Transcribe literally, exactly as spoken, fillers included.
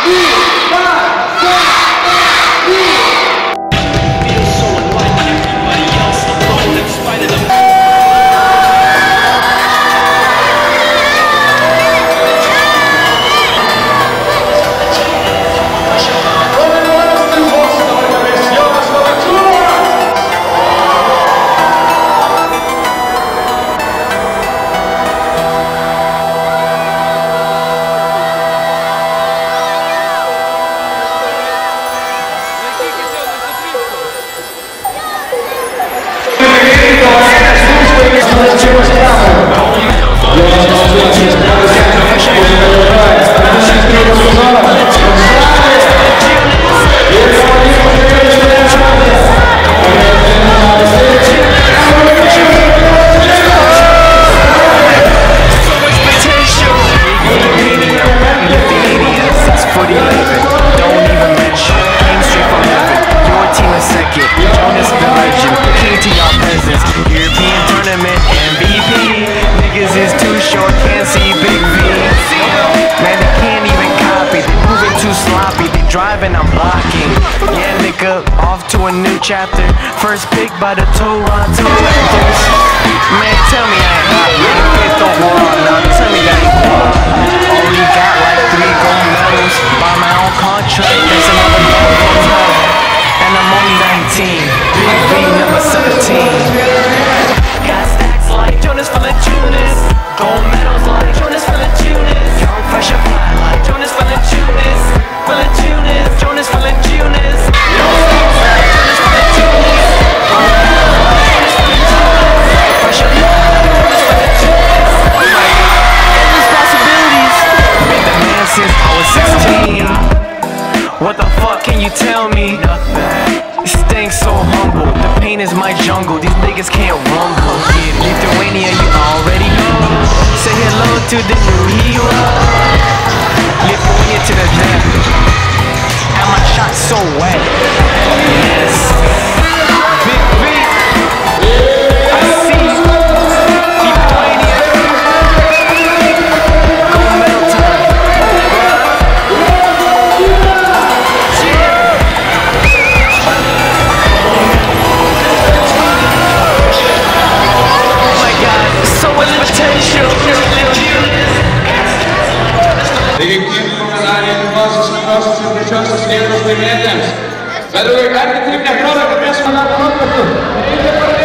Driving, I'm blocking. Yeah, nigga, off to a new chapter. First pick by the Toronto Raptors. Man, tell me I ain't hot. Man, fifth overall, now tell me that ain't hot. Only got like three gold medals. By my own contract, there's another gold medal. And I'm only nineteen. Big V number seventeen. Got stacks like Jonas Valanciunas. Gold medals like Jonas Valanciunas. Young, fresh, and fly like Jonas Valanciunas. Valanciunas, Jonas Valanciunas. Jonas Valanciunas. Fresh and fly, Jonas Valanciunas. Oh my God, endless possibilities. Made the man since I was sixteen. What the fuck can you tell me? Nothing. Staying so humble. The pain is my jungle. These niggas can't rumble. Lithuania, you already know. Say hello to the new hero. Lithuania to the death. And my shot so wet. Yes. Big V. I see you. Lithuania. Gold medal time. Oh my God, so much potential. Better look at the thing that